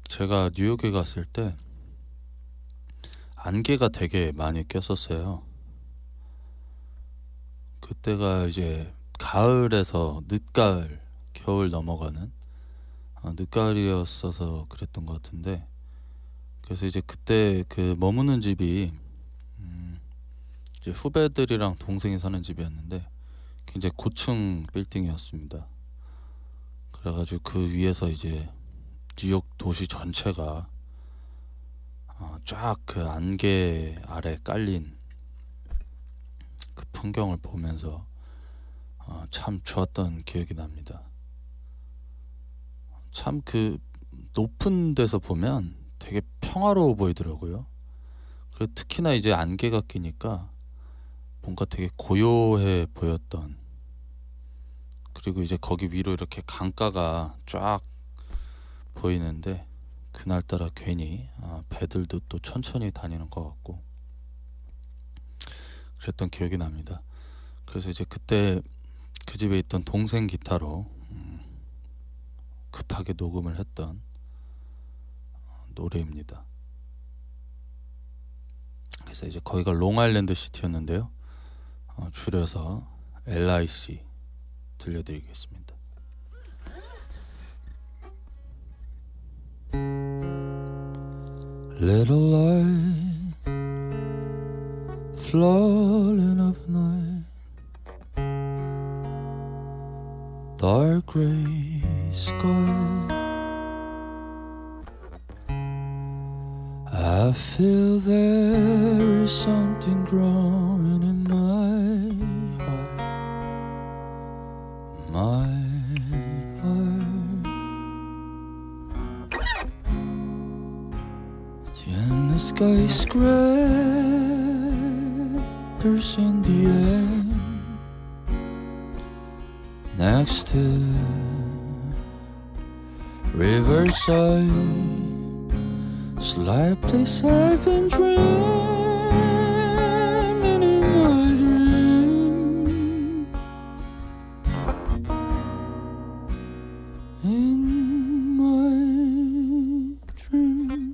제가 뉴욕에 갔을 때 안개가 되게 많이 꼈었어요. 그때가 이제 가을에서 늦가을, 겨울 넘어가는 늦가을이었어서 그랬던 것 같은데, 그래서 이제 그때 그 머무는 집이 이제 후배들이랑 동생이 사는 집이었는데 굉장히 고층 빌딩이었습니다. 그래가지고 그 위에서 이제 뉴욕 도시 전체가 쫙 그 안개 아래 깔린 그 풍경을 보면서 참 좋았던 기억이 납니다. 참 그 높은 데서 보면 되게 평화로워 보이더라고요. 그리고 특히나 이제 안개가 끼니까 뭔가 되게 고요해 보였던, 그리고 이제 거기 위로 이렇게 강가가 쫙 보이는데 그날따라 괜히 배들도 또 천천히 다니는 것 같고 그랬던 기억이 납니다. 그래서 이제 그때 그 집에 있던 동생 기타로 급하게 녹음을 했던 노래입니다. 그래서 이제 거기가 롱아일랜드 시티였는데요, 줄여서 LIC 들려드리겠습니다. Little light floating up night, dark gray sky. I feel there is something growing in my heart, my heart. And the skyscrapers in the air next to riverside, it's like place I've been dreaming in my dream, in my dream.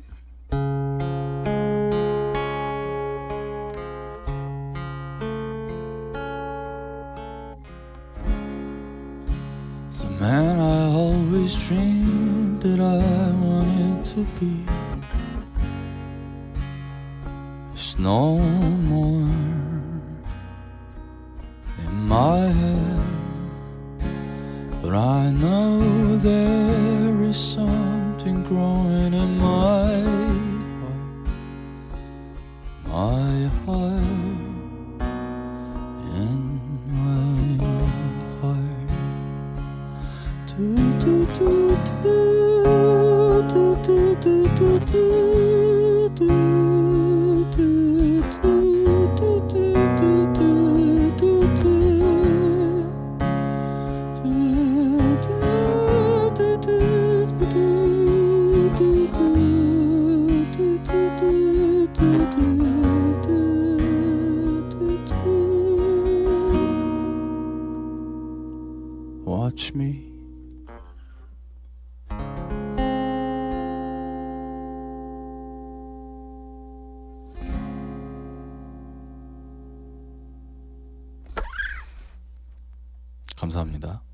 The man I always dreamed that I wanted to be is no more in my head, but I know there is something growing in my heart, in my heart. Do do do do do do do do do. Watch me. 감사합니다.